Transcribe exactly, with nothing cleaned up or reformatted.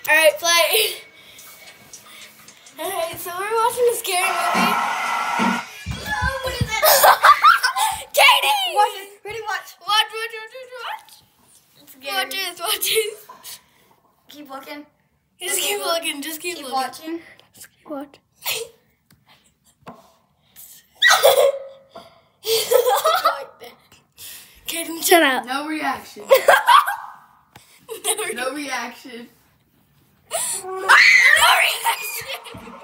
Alright, play. Alright, so we're watching a scary movie. Oh, what is that? Katie! Watch it. Ready, watch. Watch, watch, watch, watch. It's scary. Watch this, watch this. Keep looking. Just keep looking, just keep, Keep looking. watching. Just keep watching. Kaden, shut up. No reaction. No, re- No reaction. no reaction.